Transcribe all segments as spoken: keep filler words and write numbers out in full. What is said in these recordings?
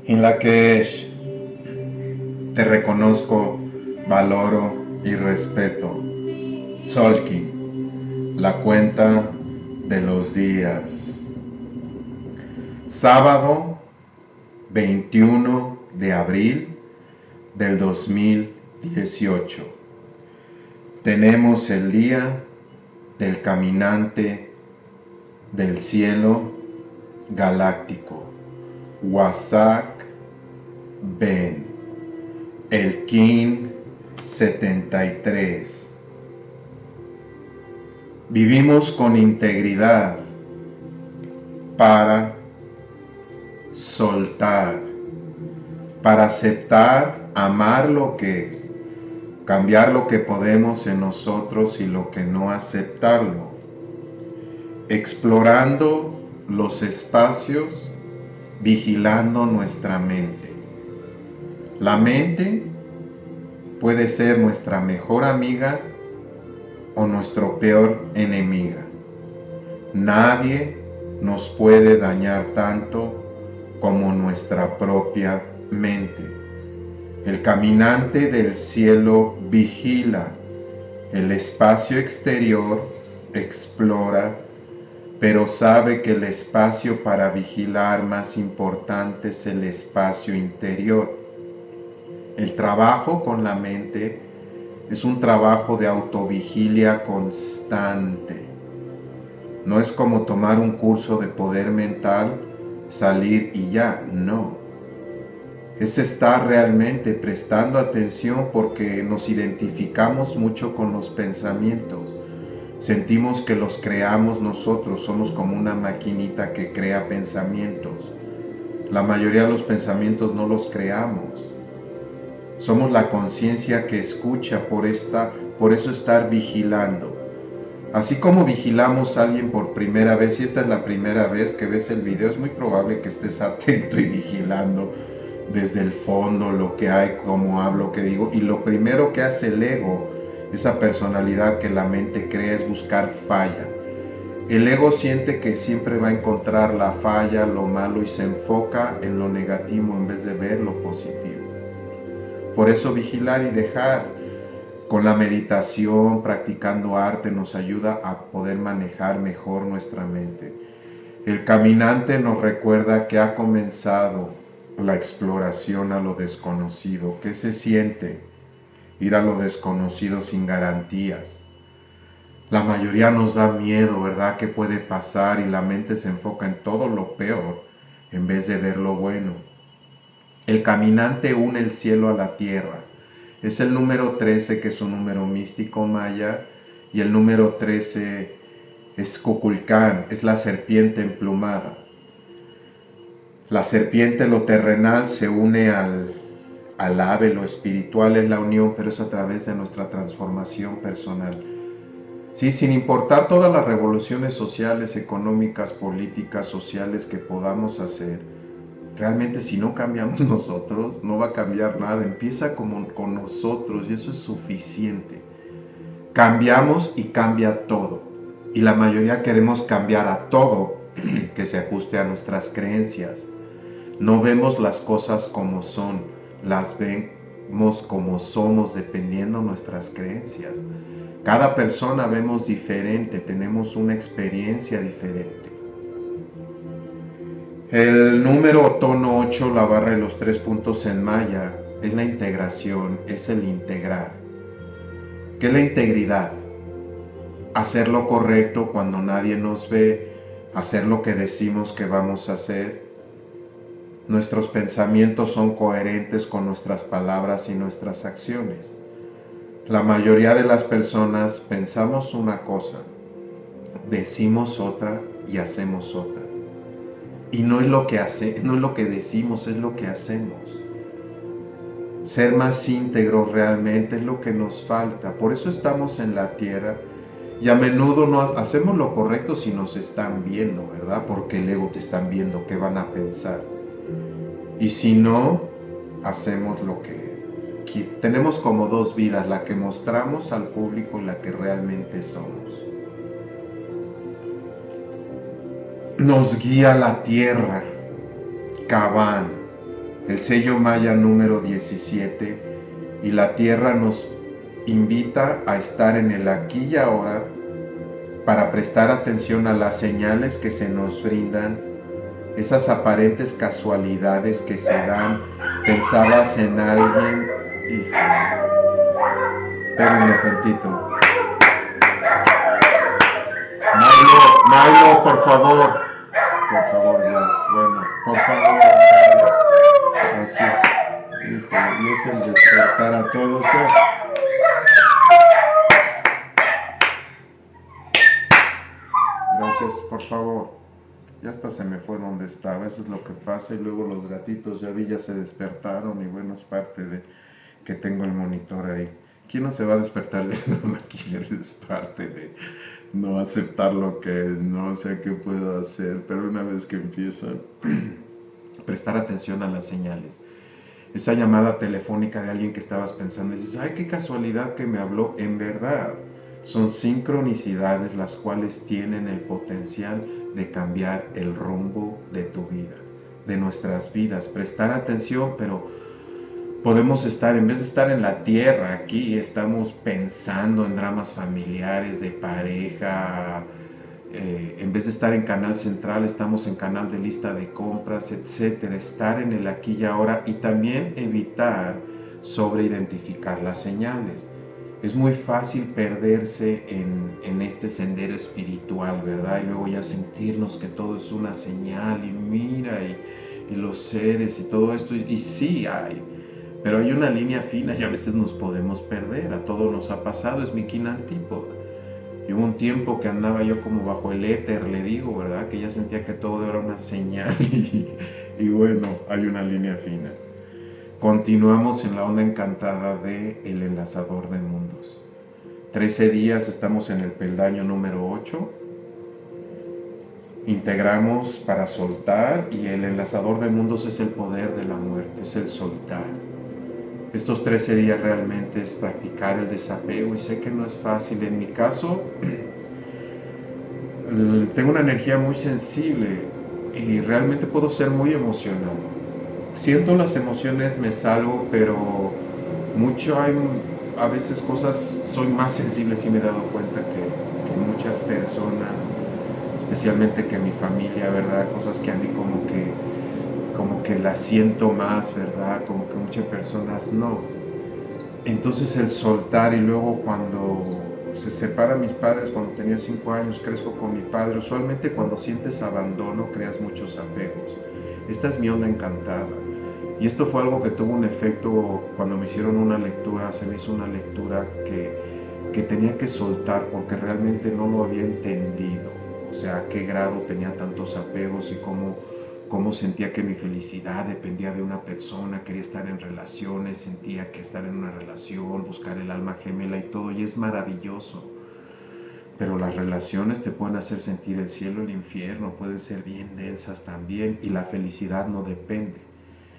In Lakesh, te reconozco, valoro y respeto. Tzolk'in, la cuenta de los días. Sábado veintiuno de abril del dos mil dieciocho. Tenemos el día del caminante del cielo galáctico, Wasak Ben, el Kin setenta y tres. Vivimos con integridad para soltar, para aceptar, amar lo que es, cambiar lo que podemos en nosotros y lo que no aceptarlo, explorando los espacios, vigilando nuestra mente. La mente puede ser nuestra mejor amiga o nuestro peor enemiga. Nadie nos puede dañar tanto como nuestra propia mente. El caminante del cielo vigila el espacio exterior, explora, pero sabe que el espacio para vigilar más importante es el espacio interior. El trabajo con la mente es un trabajo de autovigilia constante. No es como tomar un curso de poder mental, salir y ya, no. Es estar realmente prestando atención porque nos identificamos mucho con los pensamientos. Sentimos que los creamos nosotros, somos como una maquinita que crea pensamientos. La mayoría de los pensamientos no los creamos. Somos la conciencia que escucha, por, esta, por eso estar vigilando. Así como vigilamos a alguien por primera vez, si esta es la primera vez que ves el video, es muy probable que estés atento y vigilando desde el fondo lo que hay, cómo hablo, qué digo. Y lo primero que hace el ego, esa personalidad que la mente crea, es buscar falla. El ego siente que siempre va a encontrar la falla, lo malo, y se enfoca en lo negativo en vez de ver lo positivo. Por eso vigilar y dejar, con la meditación, practicando arte, nos ayuda a poder manejar mejor nuestra mente. El caminante nos recuerda que ha comenzado la exploración a lo desconocido. ¿Qué se siente ir a lo desconocido sin garantías? La mayoría nos da miedo, ¿verdad? ¿Qué puede pasar? Y la mente se enfoca en todo lo peor en vez de ver lo bueno. El caminante une el cielo a la tierra. Es el número trece, que es un número místico maya, y el número trece es Kukulcán, es la serpiente emplumada. La serpiente, lo terrenal, se une al, al ave, lo espiritual es la unión, pero es a través de nuestra transformación personal. Sí, sin importar todas las revoluciones sociales, económicas, políticas, sociales que podamos hacer, realmente si no cambiamos nosotros, no va a cambiar nada. Empieza como con nosotros y eso es suficiente. Cambiamos y cambia todo. Y la mayoría queremos cambiar a todo que se ajuste a nuestras creencias. No vemos las cosas como son, las vemos como somos dependiendo de nuestras creencias. Cada persona vemos diferente, tenemos una experiencia diferente. El número tono ocho, la barra de los tres puntos en maya, es la integración, es el integrar. ¿Qué es la integridad? Hacer lo correcto cuando nadie nos ve, hacer lo que decimos que vamos a hacer. Nuestros pensamientos son coherentes con nuestras palabras y nuestras acciones. La mayoría de las personas pensamos una cosa, decimos otra y hacemos otra. Y no es lo que hace, no es lo que decimos, es lo que hacemos. Ser más íntegros realmente es lo que nos falta. Por eso estamos en la tierra y a menudo no hacemos lo correcto si nos están viendo, ¿verdad? Porque el ego te están viendo, ¿qué van a pensar? Y si no, hacemos lo que... Tenemos como dos vidas, la que mostramos al público y la que realmente somos. Nos guía la tierra, Cabán, el sello maya número diecisiete, y la Tierra nos invita a estar en el aquí y ahora para prestar atención a las señales que se nos brindan, esas aparentes casualidades que se dan. Pensabas en alguien, hijo, espérenme tantito. Milo, Milo, por favor, por favor, ya, bueno, por favor, así, hijo, y es el despertar a todos, ¿eh? Gracias, por favor. Ya hasta se me fue donde estaba, eso es lo que pasa, y luego los gatitos ya vi, ya se despertaron, y bueno, es parte de que tengo el monitor ahí. ¿Quién no se va a despertar diciendo una killer? Es parte de no aceptar lo que es, no sé qué puedo hacer, pero una vez que empiezan, prestar atención a las señales. Esa llamada telefónica de alguien que estabas pensando y dices, ay, qué casualidad que me habló, en verdad. Son sincronicidades las cuales tienen el potencial de cambiar el rumbo de tu vida, de nuestras vidas. Prestar atención, pero podemos estar, en vez de estar en la tierra, aquí estamos pensando en dramas familiares, de pareja. Eh, en vez de estar en canal central, estamos en canal de lista de compras, etcétera. Estar en el aquí y ahora, y también evitar sobreidentificar las señales. Es muy fácil perderse en, en este sendero espiritual, ¿verdad? Y luego ya sentirnos que todo es una señal, y mira, y, y los seres y todo esto, y, y sí hay, pero hay una línea fina y a veces nos podemos perder. A todos nos ha pasado, es mi quina antípoda. Y hubo un tiempo que andaba yo como bajo el éter, le digo, ¿verdad? Que ya sentía que todo era una señal, y, y bueno, hay una línea fina. Continuamos en la onda encantada de El Enlazador de Mundos. trece días, estamos en el peldaño número ocho. Integramos para soltar, y el Enlazador de Mundos es el poder de la muerte, es el soltar. Estos trece días realmente es practicar el desapego, y sé que no es fácil. En mi caso, tengo una energía muy sensible y realmente puedo ser muy emocional. Siento las emociones, me salgo, pero mucho hay, a veces cosas, soy más sensible, sí me he dado cuenta que, que muchas personas, especialmente que mi familia, ¿verdad? Cosas que a mí como que, como que las siento más, ¿verdad? Como que muchas personas no. Entonces el soltar, y luego cuando se separan mis padres, cuando tenía cinco años, crezco con mi padre. Usualmente cuando sientes abandono, creas muchos apegos. Esta es mi onda encantada. Y esto fue algo que tuvo un efecto cuando me hicieron una lectura, se me hizo una lectura que, que tenía que soltar porque realmente no lo había entendido. O sea, a qué grado tenía tantos apegos y cómo, cómo sentía que mi felicidad dependía de una persona, quería estar en relaciones, sentía que estar en una relación, buscar el alma gemela y todo, y es maravilloso. Pero las relaciones te pueden hacer sentir el cielo y el infierno, pueden ser bien densas también, y la felicidad no depende.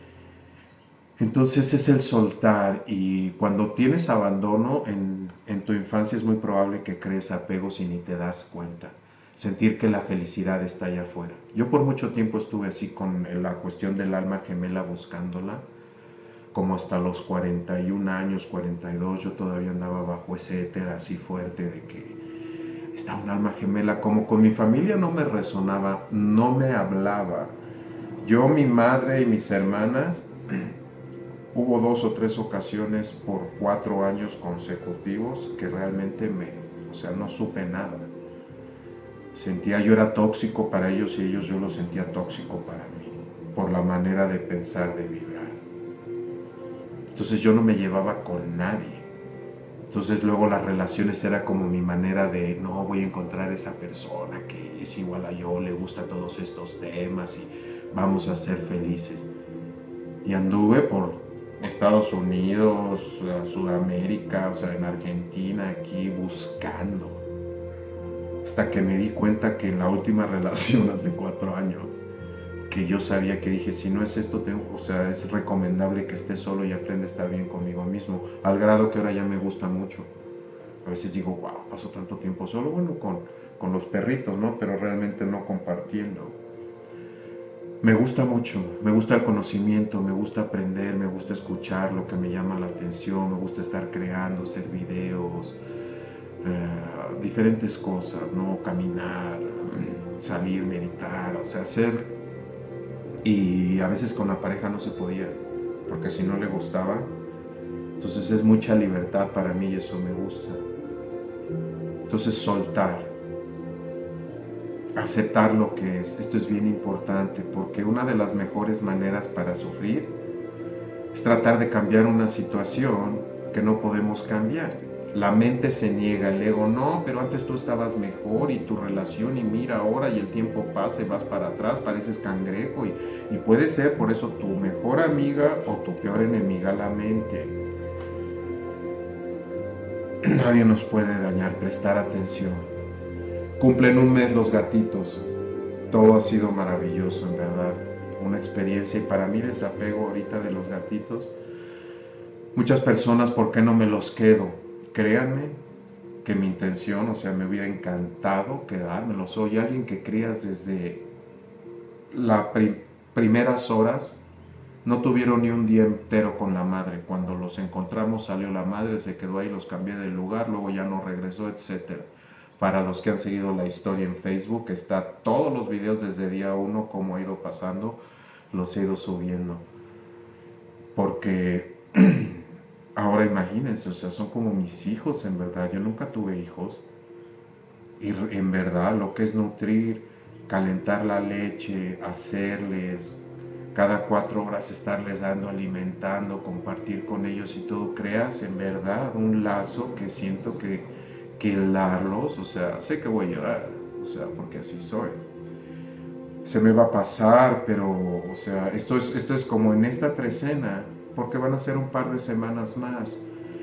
Entonces es el soltar, y cuando tienes abandono en, en tu infancia es muy probable que crees apegos y ni te das cuenta. Sentir que la felicidad está allá afuera. Yo por mucho tiempo estuve así con la cuestión del alma gemela, buscándola, como hasta los cuarenta y un años, cuarenta y dos, yo todavía andaba bajo ese éter así fuerte de que está un alma gemela. Como con mi familia no me resonaba, no me hablaba. Yo, mi madre y mis hermanas, hubo dos o tres ocasiones por cuatro años consecutivos que realmente me, o sea, no supe nada. Sentía, yo era tóxico para ellos y ellos yo lo sentía tóxico para mí, por la manera de pensar, de vibrar. Entonces yo no me llevaba con nadie. Entonces luego las relaciones era como mi manera de, no, voy a encontrar esa persona que es igual a yo, le gusta todos estos temas y vamos a ser felices. Y anduve por Estados Unidos, Sudamérica, o sea, en Argentina, aquí buscando. Hasta que me di cuenta que en la última relación hace cuatro años, que yo sabía que dije, si no es esto, tengo, o sea, es recomendable que esté solo y aprenda a estar bien conmigo mismo, al grado que ahora ya me gusta mucho. A veces digo, wow, paso tanto tiempo solo, bueno, con, con los perritos, ¿no? Pero realmente no compartiendo. Me gusta mucho, me gusta el conocimiento, me gusta aprender, me gusta escuchar lo que me llama la atención, me gusta estar creando, hacer videos, eh, diferentes cosas, ¿no? Caminar, salir, meditar, o sea, hacer. Y a veces con la pareja no se podía, porque si no le gustaba, entonces es mucha libertad para mí y eso me gusta. Entonces soltar. Aceptar lo que es, esto es bien importante, porque una de las mejores maneras para sufrir es tratar de cambiar una situación que no podemos cambiar. La mente se niega, el ego, no, pero antes tú estabas mejor y tu relación y mira ahora y el tiempo pasa y vas para atrás, pareces cangrejo y, y puede ser por eso tu mejor amiga o tu peor enemiga, la mente. Nadie nos puede dañar, prestar atención. Cumplen un mes los gatitos, todo ha sido maravilloso en verdad, una experiencia y para mí desapego ahorita de los gatitos. Muchas personas, ¿por qué no me los quedo? Créanme que mi intención, o sea, me hubiera encantado quedármelos. Soy alguien que crías desde las prim primeras horas, no tuvieron ni un día entero con la madre. Cuando los encontramos salió la madre, se quedó ahí, los cambié de lugar, luego ya no regresó, etcétera. Para los que han seguido la historia en Facebook, está todos los videos desde día uno, cómo ha ido pasando, los he ido subiendo. Porque ahora imagínense, o sea, son como mis hijos en verdad. Yo nunca tuve hijos. Y en verdad lo que es nutrir, calentar la leche, hacerles, cada cuatro horas estarles dando, alimentando, compartir con ellos y todo, creas en verdad un lazo que siento que que hilarlos, o sea, sé que voy a llorar, o sea, porque así soy. Se me va a pasar, pero, o sea, esto es, esto es como en esta trecena, porque van a ser un par de semanas más.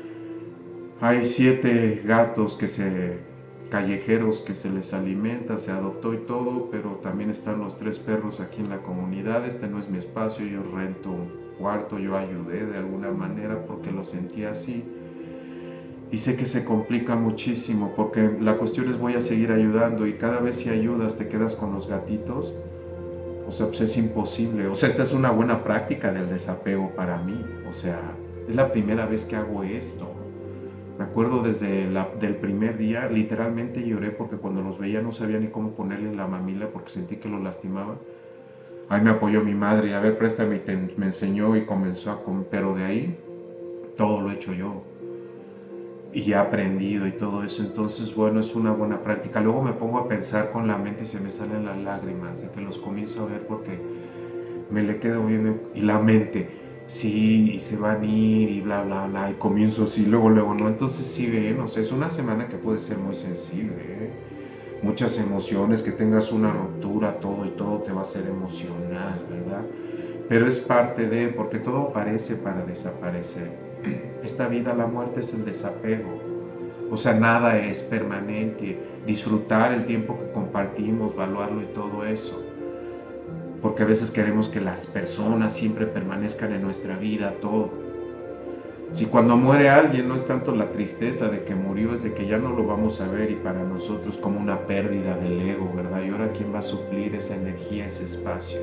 Hay siete gatos que se, callejeros que se les alimenta, se adoptó y todo, pero también están los tres perros aquí en la comunidad. Este no es mi espacio, yo rento un cuarto, yo ayudé de alguna manera porque lo sentí así. Y sé que se complica muchísimo porque la cuestión es voy a seguir ayudando y cada vez si ayudas te quedas con los gatitos. O sea, pues es imposible. O sea, esta es una buena práctica del desapego para mí. O sea, es la primera vez que hago esto. Me acuerdo desde la, del primer día, literalmente lloré porque cuando los veía no sabía ni cómo ponerle la mamila porque sentí que lo lastimaba. Ahí me apoyó mi madre, a ver, préstame, y te, me enseñó y comenzó a comer. Pero de ahí, todo lo he hecho yo. Y he aprendido y todo eso, entonces bueno, es una buena práctica. Luego me pongo a pensar con la mente y se me salen las lágrimas de que los comienzo a ver porque me le quedo viendo y la mente, sí, y se van a ir y bla, bla, bla, y comienzo así, luego, luego, no, entonces sí ven, o sea, es una semana que puede ser muy sensible, ¿eh? Muchas emociones, que tengas una ruptura, todo y todo te va a ser emocional, ¿verdad? Pero es parte de, porque todo aparece para desaparecer. Esta vida, la muerte es el desapego. O sea, nada es permanente. Disfrutar el tiempo que compartimos, valorarlo y todo eso. Porque a veces queremos que las personas siempre permanezcan en nuestra vida, todo. Si cuando muere alguien no es tanto la tristeza de que murió, es de que ya no lo vamos a ver y para nosotros como una pérdida del ego, ¿verdad? Y ahora ¿quién va a suplir esa energía, ese espacio?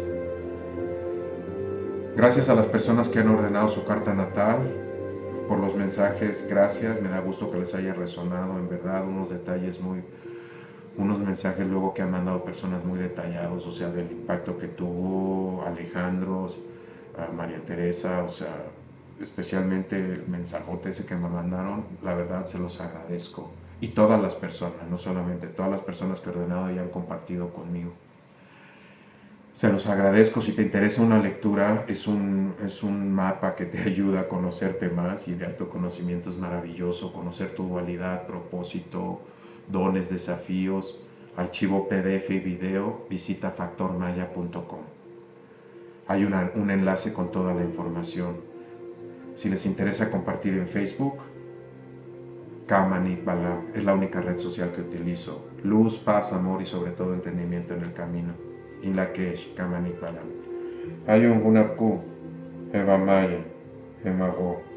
Gracias a las personas que han ordenado su carta natal, por los mensajes, gracias, me da gusto que les haya resonado, en verdad, unos detalles muy, unos mensajes luego que han mandado personas muy detallados, o sea, del impacto que tuvo Alejandro, a María Teresa, o sea, especialmente el mensajote ese que me mandaron, la verdad se los agradezco. Y todas las personas, no solamente, todas las personas que he ordenado y han compartido conmigo. Se los agradezco. Si te interesa una lectura, es un, es un mapa que te ayuda a conocerte más y de autoconocimiento es maravilloso, conocer tu dualidad, propósito, dones, desafíos, archivo P D F y video, visita factor maya punto com. Hay una, un enlace con toda la información. Si les interesa compartir en Facebook, Kamanik Balam, es la única red social que utilizo. Luz, paz, amor y sobre todo entendimiento en el camino. Inlakesh, Kamanik Balam. Ayun Hunapku, Eva Maya, Emago.